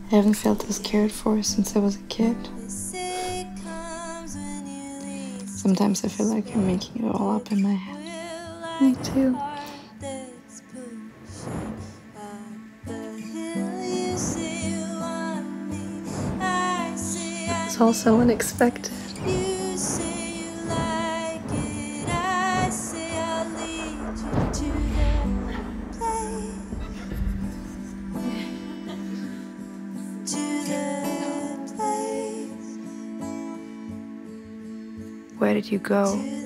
I haven't felt this cared for since I was a kid. Sometimes I feel like I'm making it all up in my head. Me too. It's all so unexpected. Where did you go?